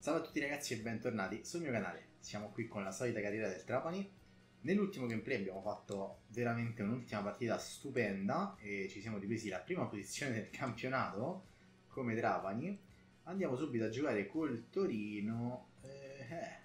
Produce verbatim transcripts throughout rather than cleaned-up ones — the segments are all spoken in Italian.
Salve a tutti ragazzi e bentornati sul mio canale. Siamo qui con la solita carriera del Trapani. Nell'ultimo gameplay abbiamo fatto veramente un'ultima partita stupenda e ci siamo ripresi la prima posizione del campionato come Trapani. Andiamo subito a giocare col Torino. Eh, eh.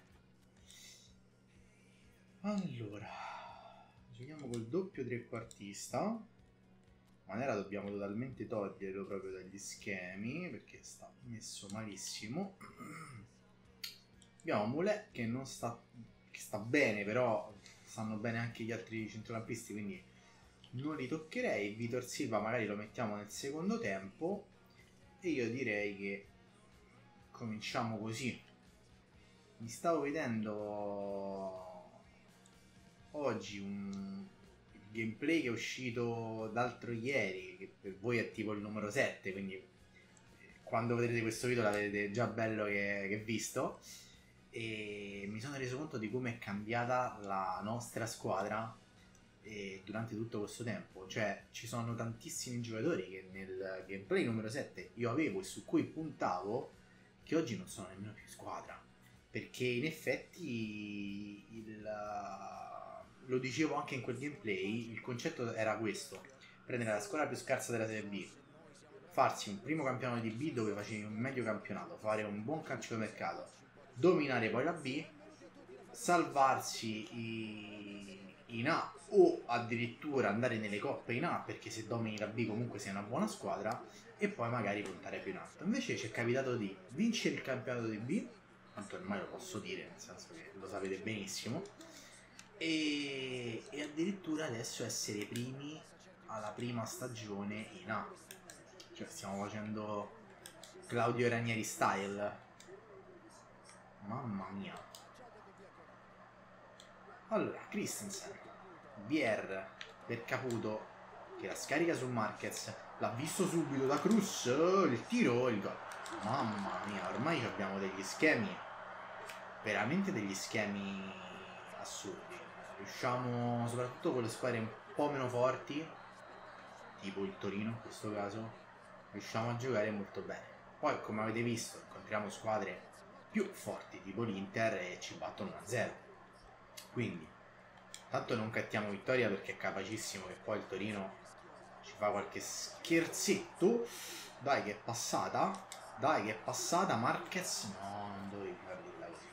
Allora, giochiamo col doppio trequartista. Manera dobbiamo totalmente toglierlo proprio dagli schemi perché sta messo malissimo. Abbiamo Moulet che non sta che sta bene, però stanno bene anche gli altri centrocampisti, quindi non li toccherei. Vitor Silva magari lo mettiamo nel secondo tempo e io direi che cominciamo così. Mi stavo vedendo oggi un gameplay che è uscito d'altro ieri, che per voi è tipo il numero sette, quindi quando vedrete questo video l'avete già bello che, che visto, e mi sono reso conto di come è cambiata la nostra squadra eh, durante tutto questo tempo. Cioè ci sono tantissimi giocatori che nel gameplay numero sette io avevo e su cui puntavo che oggi non sono nemmeno più squadra, perché in effetti il lo dicevo anche in quel gameplay, il concetto era questo: prendere la squadra più scarsa della Serie B, farsi un primo campionato di B dove facevi un medio campionato, fare un buon calciomercato, dominare poi la B, salvarsi i... in A o addirittura andare nelle coppe in A, perché se domini la B comunque sei una buona squadra, e poi magari puntare più in alto. Invece ci è capitato di vincere il campionato di B, tanto ormai lo posso dire, nel senso che lo sapete benissimo, E, e addirittura adesso essere primi alla prima stagione in A. Cioè stiamo facendo Claudio Ranieri style. Mamma mia. Allora, Christensen, Bier per Caputo che la scarica su Marquez, l'ha visto subito da Cruz, il tiro, il gol. Mamma mia, ormai abbiamo degli schemi, veramente degli schemi assurdi. Riusciamo, soprattutto con le squadre un po' meno forti, tipo il Torino in questo caso, riusciamo a giocare molto bene. Poi, come avete visto, incontriamo squadre più forti, tipo l'Inter, e ci battono uno a zero. Quindi, tanto non cattiamo vittoria perché è capacissimo che poi il Torino ci fa qualche scherzetto. Dai che è passata, dai che è passata, Marquez, no, non dovevi fallirla così.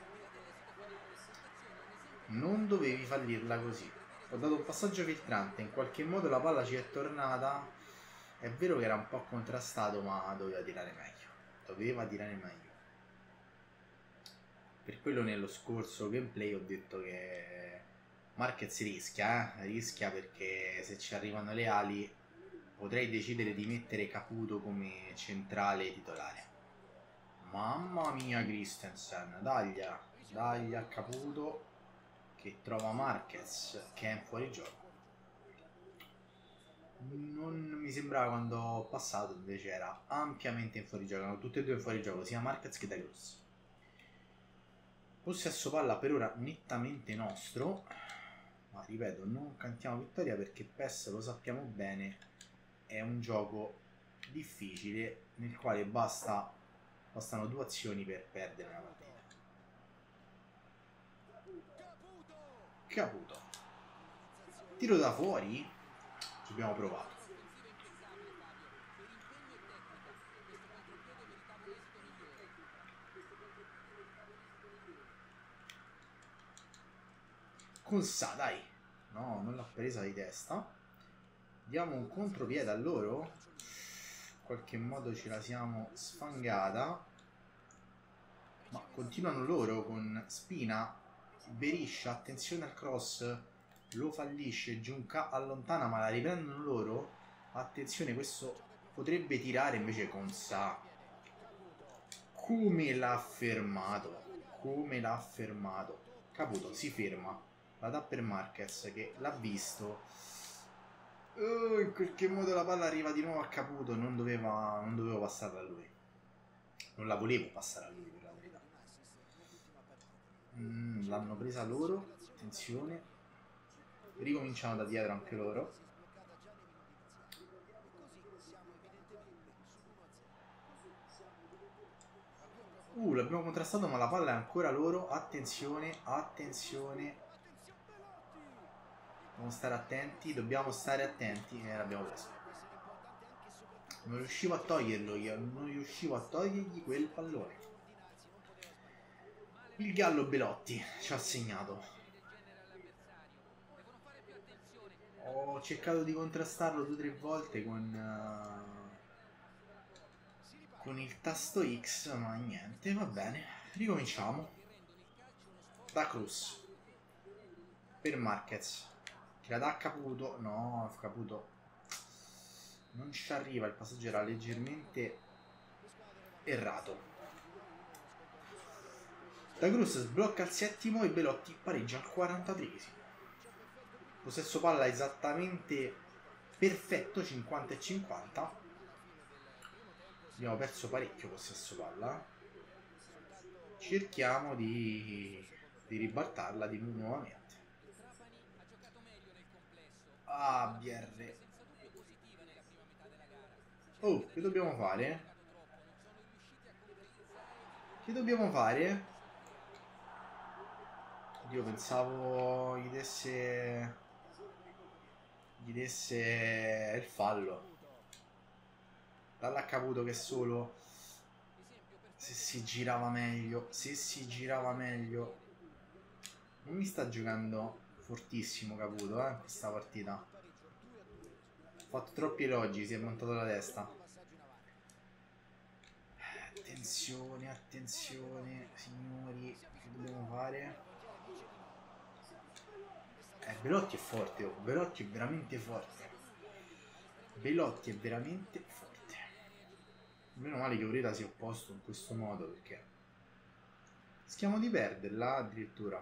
Non dovevi fallirla così. Ho dato un passaggio filtrante, in qualche modo la palla ci è tornata. È vero che era un po' contrastato, ma doveva tirare meglio. Doveva tirare meglio. Per quello nello scorso gameplay ho detto che Marquez rischia, eh? rischia perché se ci arrivano le ali potrei decidere di mettere Caputo come centrale titolare. Mamma mia Christensen, dagli, dagli a Caputo che trova Marquez che è in fuorigioco. Non mi sembrava quando ho passato, invece era ampiamente in fuorigioco, erano tutte e due in fuorigioco, sia Marquez che Da Cruz. Possesso palla per ora nettamente nostro, ma ripeto, non cantiamo vittoria perché P E S, lo sappiamo bene, è un gioco difficile nel quale basta, bastano due azioni per perdere una partita. Caputo, tiro da fuori, ci abbiamo provato. Con Sa, dai, no, non l'ha presa di testa. Diamo un contropiede a loro, in qualche modo ce la siamo sfangata, ma continuano loro con Spina. Beriscia, attenzione al cross, lo fallisce, Giunca allontana ma la riprendono loro. Attenzione, questo potrebbe tirare, invece con Sa. Come l'ha fermato, come l'ha fermato. Caputo si ferma, la dà per Marquez che l'ha visto. Oh, in qualche modo la palla arriva di nuovo a Caputo, non doveva, non dovevo passarla a lui. Non la volevo passare a lui, per la verità. Mm, l'hanno presa loro, attenzione. Ricominciano da dietro anche loro. Uh, l'abbiamo contrastato ma la palla è ancora loro. Attenzione, attenzione. Dobbiamo stare attenti, dobbiamo stare attenti. E eh, l'abbiamo preso. Non riuscivo a toglierlo io, non riuscivo a togliergli quel pallone. Il Gallo Belotti ci ha segnato. Ho cercato di contrastarlo due o tre volte con, uh, con il tasto X, ma niente, va bene. Ricominciamo. Da Cruz. Per Marquez. Che la dà a Caputo. No, Caputo. Non ci arriva, il passaggio era leggermente errato. Da Cruz sblocca al settimo e Belotti pareggia al quarantatreesimo. Possesso palla esattamente perfetto, cinquanta e cinquanta. Abbiamo perso parecchio possesso palla. Cerchiamo di, di ribaltarla di nuovamente. Ah, B R. Oh, che dobbiamo fare? Che dobbiamo fare? Io pensavo gli desse... Gli desse il fallo. Dalla Caputo che solo... Se si girava meglio. Se si girava meglio. Non mi sta giocando fortissimo Caputo, eh, questa partita. Ha fatto troppi elogi, si è montato la testa. Attenzione, attenzione, signori. Che dobbiamo fare? Eh, Belotti è forte, oh. Belotti è veramente forte. Belotti è veramente forte. Meno male che Ureta si è opposto in questo modo, perché rischiamo di perderla addirittura.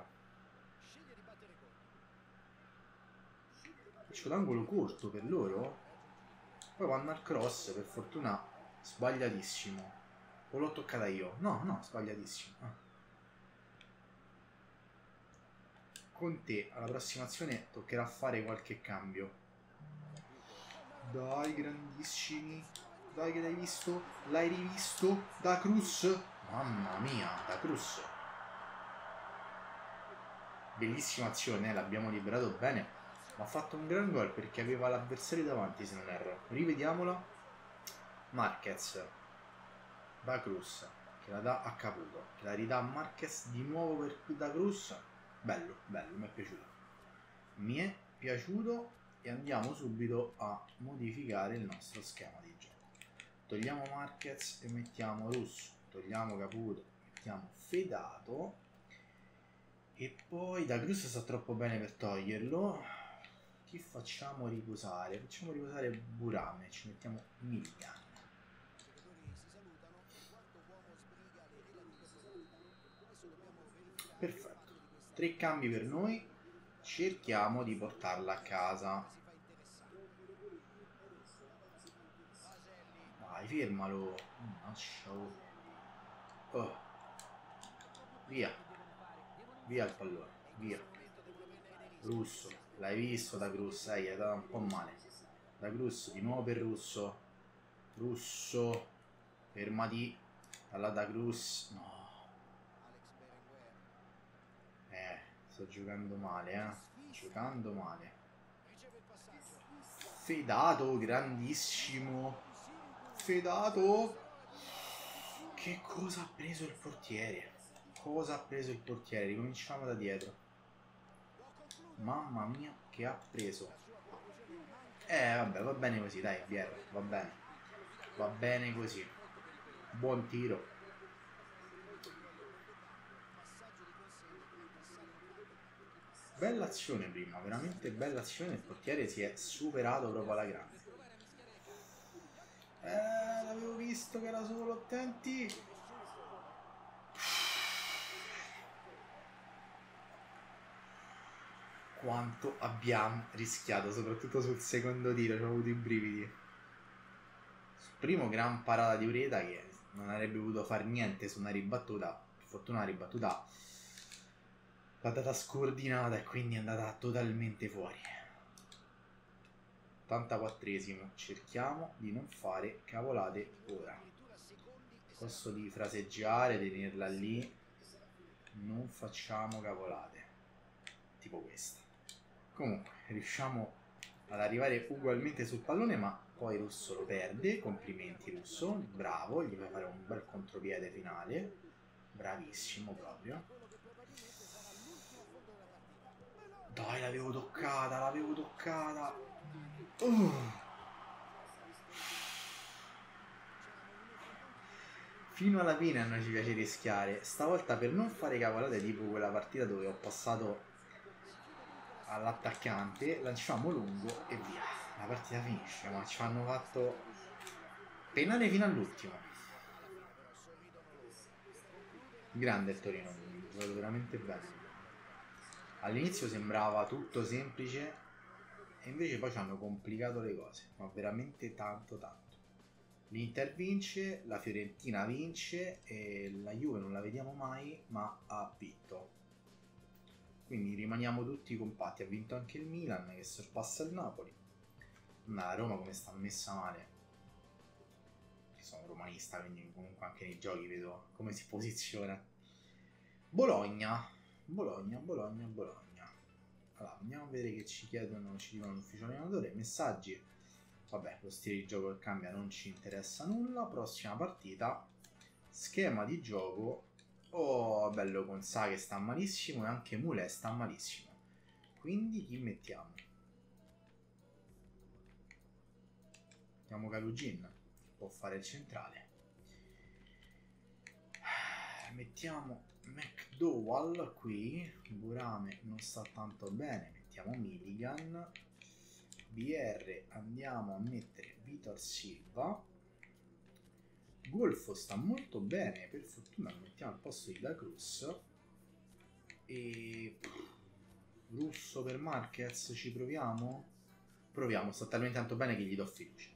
Faccio l'angolo corto per loro. Poi vanno al cross, per fortuna sbagliatissimo. O l'ho toccata io? No, no, sbagliatissimo. Ah. Con te alla prossima azione toccherà fare qualche cambio. Dai, grandissimi. Dai che l'hai visto? L'hai rivisto? Da Cruz? Mamma mia, da Cruz. Bellissima azione, eh? L'abbiamo liberato bene. Ma ha fatto un gran gol perché aveva l'avversario davanti, se non erro. Rivediamola. Marquez. Da Cruz. Che la dà a Caputo. Che la ridà a Marquez di nuovo per Da Cruz. Bello, bello, mi è piaciuto. Mi è piaciuto e andiamo subito a modificare il nostro schema di gioco. Togliamo Marquez e mettiamo Russo. Togliamo Caputo, mettiamo Fedato. E poi Da Cruz sta troppo bene per toglierlo. Chi facciamo riposare? Facciamo riposare Burame, ci mettiamo Milian. Perfetto. Tre cambi per noi. Cerchiamo di portarla a casa. Vai, fermalo. Oh. Via. Via il pallone. Via. Russo. L'hai visto Da Cruz? Eh, gli hai dato un po' male. Da Cruz, di nuovo per Russo. Russo. Fermati. Dalla Da Cruz. No. Eh, sto giocando male, eh. Giocando male. Fedato, grandissimo. Fedato. Che cosa ha preso il portiere? Cosa ha preso il portiere? Ricominciamo da dietro. Mamma mia, che ha preso. Eh, vabbè, va bene così, dai, B R, va bene. Va bene così. Buon tiro. Bella azione prima, veramente bella azione. Il portiere si è superato proprio alla grande. Eh, l'avevo visto che era solo attenti. Quanto abbiamo rischiato, soprattutto sul secondo tiro, ci ho avuto i brividi. Sul primo gran parata di Ureta che non avrebbe potuto fare niente su una ribattuta. Per fortuna la ribattuta l'ha data scordinata e quindi è andata totalmente fuori. ottantaquattresimo, cerchiamo di non fare cavolate ora. Posso di fraseggiare, tenerla lì. Non facciamo cavolate. Tipo questa. Comunque, riusciamo ad arrivare ugualmente sul pallone, ma poi Russo lo perde. Complimenti Russo, bravo, gli fai fare un bel contropiede finale. Bravissimo proprio. Dai, l'avevo toccata, l'avevo toccata. Uh. Fino alla fine non ci piace rischiare. Stavolta, per non fare cavolate tipo quella partita dove ho passato all'attaccante, lanciamo lungo e via. La partita finisce, ma ci hanno fatto penare fino all'ultimo. Grande il Torino, ha giocato veramente bene. All'inizio sembrava tutto semplice e invece poi ci hanno complicato le cose, ma veramente tanto tanto. L'Inter vince, la Fiorentina vince e la Juve non la vediamo mai, ma ha vinto. Quindi rimaniamo tutti compatti. Ha vinto anche il Milan che sorpassa il Napoli. Ma la Roma come sta messa male. Io sono romanista, quindi comunque anche nei giochi vedo come si posiziona. Bologna, Bologna, Bologna, Bologna. Allora, andiamo a vedere che ci chiedono, ci dicono l'ufficio allenatore, messaggi. Vabbè, lo stile di gioco che cambia non ci interessa nulla. Prossima partita. Schema di gioco. Oh, bello, Gonzà che sta malissimo e anche Mule sta malissimo. Quindi chi mettiamo? Mettiamo Calugin, può fare il centrale. Mettiamo McDowell qui. Burame non sta tanto bene. Mettiamo Milligan. B R andiamo a mettere Vitor Silva. Golfo sta molto bene, per fortuna lo mettiamo al posto di Da Cruz. E Russo per Marquez, ci proviamo? Proviamo, sta talmente tanto bene che gli do fiducia.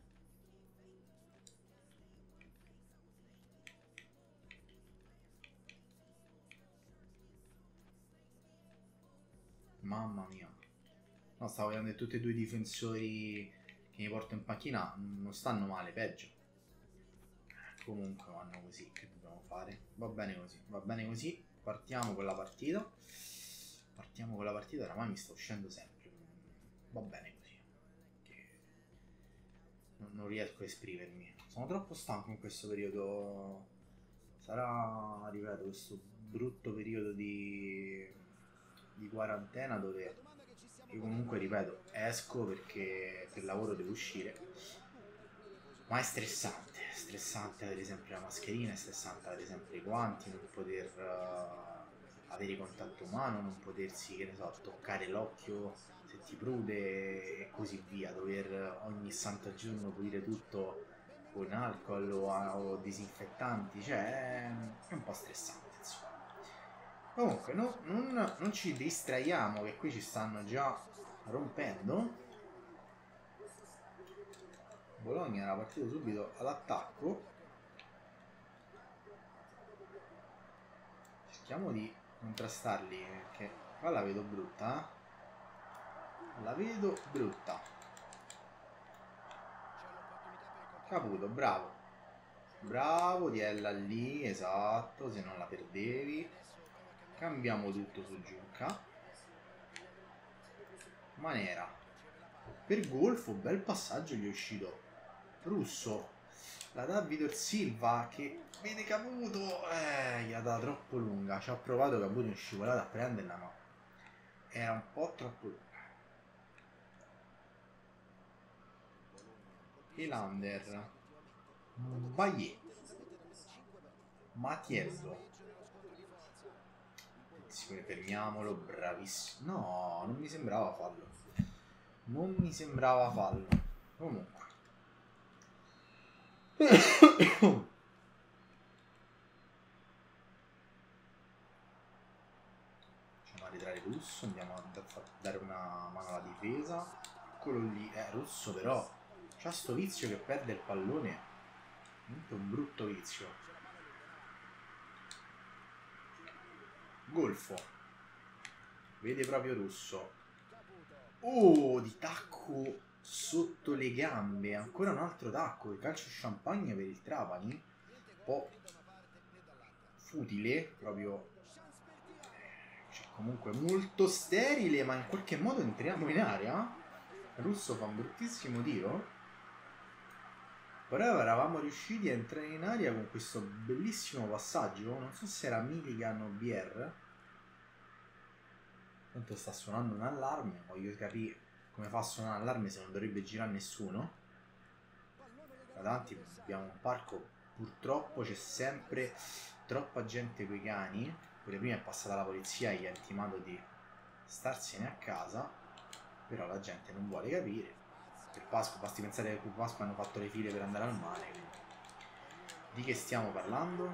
Mamma mia. No, stavo vedendo che tutti e due i difensori che mi porto in panchina non stanno male, peggio. Comunque vanno così, che dobbiamo fare? Va bene così, va bene così. Partiamo con la partita. Partiamo con la partita, oramai mi sta uscendo sempre. Va bene così. Che non, non riesco a esprimermi. Sono troppo stanco in questo periodo. Sarà, ripeto, questo brutto periodo di, di quarantena dove io comunque, ripeto, esco perché per lavoro devo uscire. Ma è stressante, è stressante avere sempre la mascherina, è stressante avere sempre i guanti, non poter uh, avere contatto umano, non potersi, che ne so, toccare l'occhio se ti prude e così via, dover ogni santo giorno pulire tutto con alcol o, o disinfettanti, cioè è un po' stressante, insomma. Comunque no, non, non ci distraiamo che qui ci stanno già rompendo. Bologna era partito subito all'attacco. Cerchiamo di contrastarli perché qua la vedo brutta, eh? La vedo brutta. Caputo, bravo. Bravo, diella lì, esatto, se non la perdevi. Cambiamo tutto su Giunca. Manera. Per Golfo, bel passaggio gli è uscito. Russo. La dà Vitor Silva che vede Caputo. Eh, gli ha dato troppo lunga. Ci ha provato Caputo in scivolata a prenderla, ma era un po' troppo lunga. Elander. Baie. Matiello. Fermiamolo, bravissimo. No, non mi sembrava fallo. Non mi sembrava fallo. Comunque. Facciamo arretrare Russo. Andiamo a dare una mano alla difesa. Eccolo lì. Eh, Russo però c'ha sto vizio che perde il pallone. È un brutto vizio. Golfo. Vede proprio Russo. Oh, di tacco sotto le gambe. Ancora un altro tacco. Il calcio champagne per il Trapani. po' futile, proprio, cioè, comunque molto sterile, ma in qualche modo entriamo in area. Russo fa un bruttissimo tiro, però eravamo riusciti a entrare in aria con questo bellissimo passaggio. Non so se era Milligan o B R. Tanto sta suonando un allarme, voglio capire come fa a suonare un allarme se non dovrebbe girare nessuno. Da tanti abbiamo un parco, purtroppo c'è sempre troppa gente coi cani. Pure prima è passata la polizia e gli ha intimato di starsene a casa, però la gente non vuole capire. Per Pasqua, basti pensare che per Pasqua hanno fatto le file per andare al mare. Quindi. Di che stiamo parlando?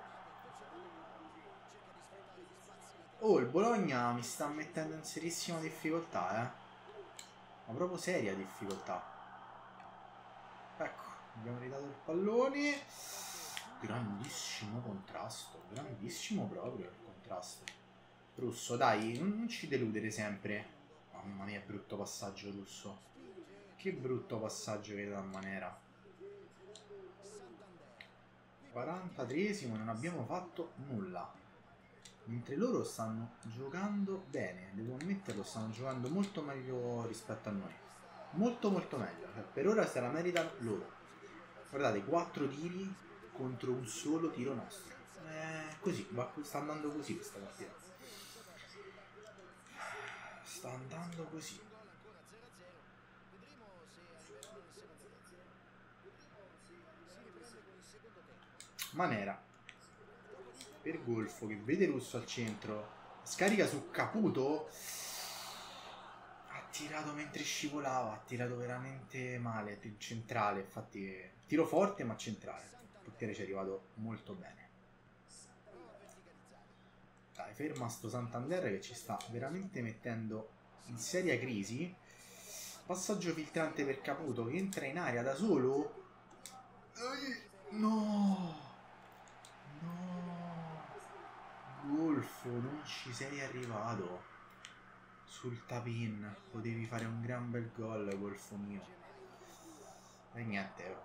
Oh, il Bologna mi sta mettendo in serissima difficoltà, eh. Ma proprio seria difficoltà. Ecco, abbiamo ridato il pallone. Grandissimo contrasto, grandissimo proprio il contrasto. Russo, dai, non ci deludere sempre. Mamma mia, brutto passaggio Russo. Che brutto passaggio che dà Manera. quarantatreesimo, non abbiamo fatto nulla. Mentre loro stanno giocando bene, devo ammetterlo, stanno giocando molto meglio rispetto a noi. Molto molto meglio, cioè, per ora se la meritano loro. Guardate, quattro tiri contro un solo tiro nostro. Eh, così, va, sta andando così questa partita. Sta andando così. Manera per Golfo che vede Russo al centro, scarica su Caputo, ha tirato mentre scivolava, ha tirato veramente male, centrale, infatti tiro forte ma centrale, il portiere ci è arrivato molto bene. Dai, ferma sto Santander che ci sta veramente mettendo in seria crisi. Passaggio filtrante per Caputo che entra in area da solo. No, no, Golfo, non ci sei arrivato. Sul tap-in potevi fare un gran bel gol, Golfo mio. E niente,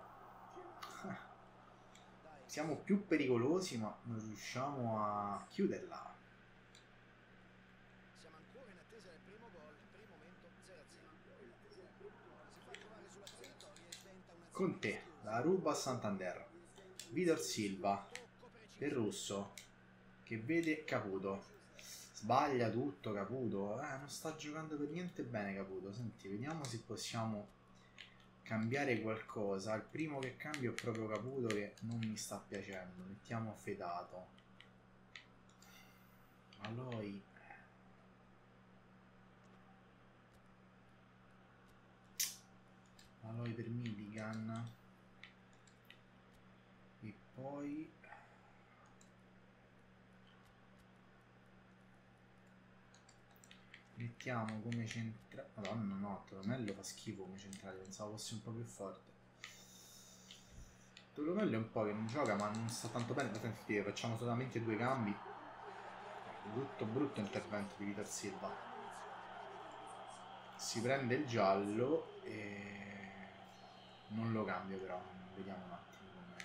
siamo più pericolosi ma non riusciamo a chiuderla. Con te, la ruba a Santander. Vitor Silva per Russo che vede Caputo. Sbaglia tutto Caputo. Eh, non sta giocando per niente bene Caputo. Senti, vediamo se possiamo cambiare qualcosa. Il primo che cambio è proprio Caputo che non mi sta piacendo. Mettiamo Fedato. Maloi. Maloi per Milligan. E poi mettiamo come centrale. Madonna no, Tolomello fa schifo come centrale, pensavo fosse un po' più forte. Tolomello è un po' che non gioca ma non sta tanto bene. Sentite, facciamo solamente due cambi. Brutto brutto intervento di Vitor Silva. Si prende il giallo e non lo cambio però, vediamo un attimo come.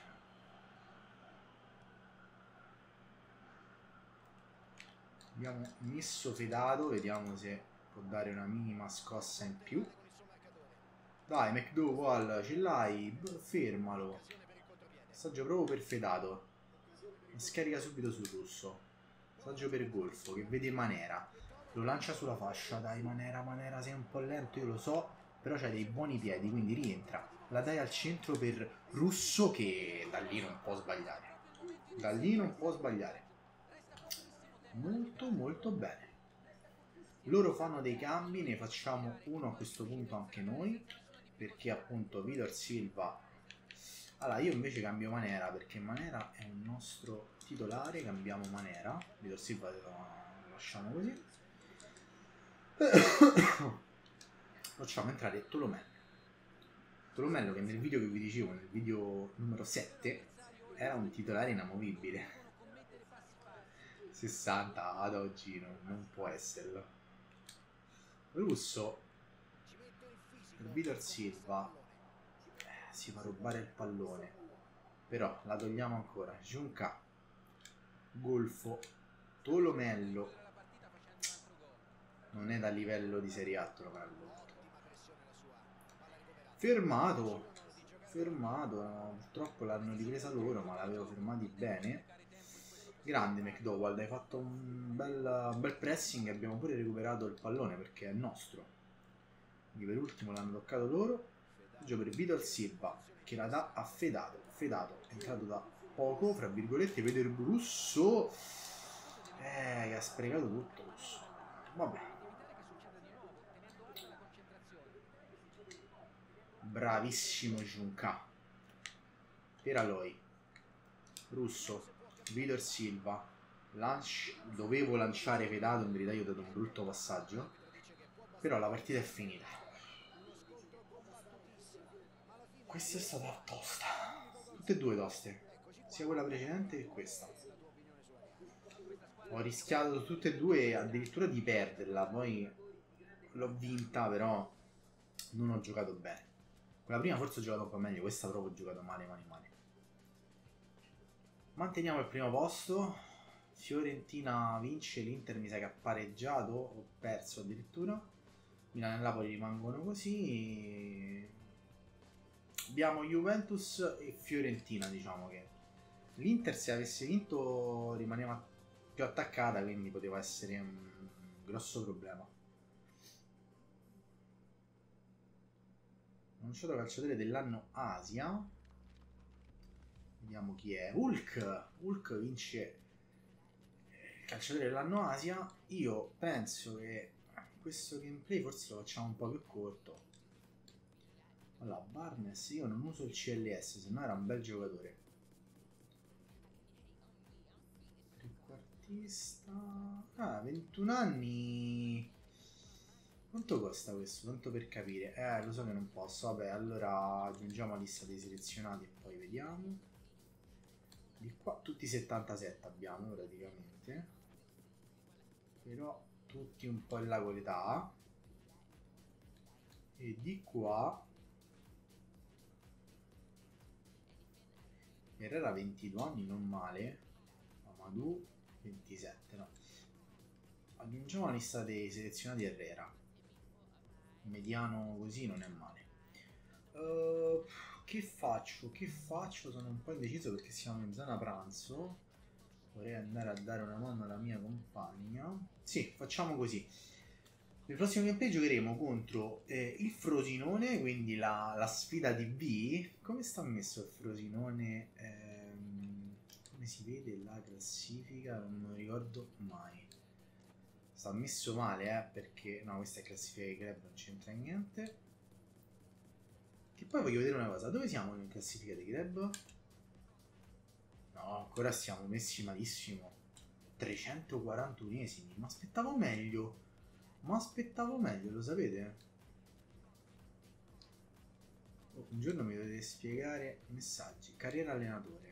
Abbiamo messo Fedato, vediamo se può dare una minima scossa in più. Dai McDowell, ce l'hai, fermalo. Passaggio proprio per Fedato. Scarica subito sul Russo. Passaggio per Golfo che vede Manera. Lo lancia sulla fascia. Dai Manera, Manera sei un po' lento, io lo so, però c'hai dei buoni piedi, quindi rientra. La dai al centro per Russo che da lì non può sbagliare. Da lì non può sbagliare. Molto molto bene. Loro fanno dei cambi, ne facciamo uno a questo punto anche noi, perché appunto Vitor Silva. Allora io invece cambio Manera perché Manera è un nostro titolare, cambiamo Manera. Vitor Silva lo lasciamo così. Facciamo entrare Tolomello. Tolomello che nel video che vi dicevo, nel video numero sette, era un titolare inamovibile. sessanta ad oggi non, non può esserlo. Russo per Vitor Silva eh, si fa rubare il pallone. Però la togliamo ancora. Giunca, Golfo, Tolomello. Non è da livello di Serie A Tolomello. Fermato. Fermato. No, purtroppo l'hanno ripresa loro, ma l'avevo fermati bene. Grande McDowell, hai fatto un bel, un bel pressing e abbiamo pure recuperato il pallone perché è nostro. Quindi per ultimo l'hanno toccato loro. Gioco per Vitor Silva che la dà a Fedato. Fedato è entrato da poco, fra virgolette, vede il Russo. Eh, che ha sprecato tutto Russo. Vabbè. Bravissimo Giunca. Per Aloy. Russo. Vitor Silva. Lanci. Dovevo lanciare Fedato, in verità io ho dato un brutto passaggio. Però la partita è finita. Questa è stata tosta. Tutte e due toste. Sia quella precedente che questa. Ho rischiato tutte e due addirittura di perderla. Poi l'ho vinta, però non ho giocato bene. Quella prima forse ho giocato un po' meglio. Questa proprio ho giocato male, male, male. Manteniamo il primo posto. Fiorentina vince. L'Inter mi sa che ha pareggiato. Ho perso addirittura. Milano e Napoli rimangono così. Abbiamo Juventus e Fiorentina, diciamo che l'Inter se avesse vinto rimaneva più attaccata, quindi poteva essere un grosso problema. Annunciato calciatore dell'anno Asia. Vediamo chi è. Hulk. Hulk vince il calciatore dell'anno Asia. Io penso che questo gameplay forse lo facciamo un po' più corto. Allora, Barnes, io non uso il C L S, se no era un bel giocatore. Trequartista... Ah, ventuno anni... Quanto costa questo? Tanto per capire. Eh, lo so che non posso. Vabbè, allora aggiungiamo la lista dei selezionati e poi vediamo. Di qua tutti settantasette abbiamo praticamente. Però tutti un po' in là con l'età. E di qua... Herrera ventidue anni, non male. Amadou ventisette, no. Aggiungiamo la lista dei selezionati Herrera. Mediano così non è male. Uh, che faccio? Che faccio? Sono un po' indeciso perché siamo in zona pranzo. Vorrei andare a dare una mano alla mia compagna. Sì, facciamo così. Nel prossimo gameplay giocheremo contro eh, il Frosinone, quindi la, la sfida di B. Come sta messo il Frosinone? Ehm, come si vede la classifica? Non me lo ricordo mai. Sta messo male, eh, perché... No, questa è classifica di club, non c'entra niente. Che poi voglio vedere una cosa. Dove siamo in classifica di club? No, ancora stiamo messi malissimo. trecentoquarantunesimi. Ma aspettavo meglio. Ma aspettavo meglio, lo sapete? Oh, un giorno mi dovete spiegare messaggi. Carriera allenatore.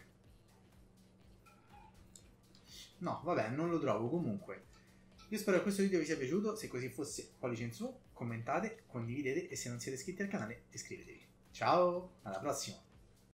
No, vabbè, non lo trovo comunque. Io spero che questo video vi sia piaciuto. Se così fosse, pollice in su, commentate, condividete e se non siete iscritti al canale iscrivetevi. Ciao, alla prossima!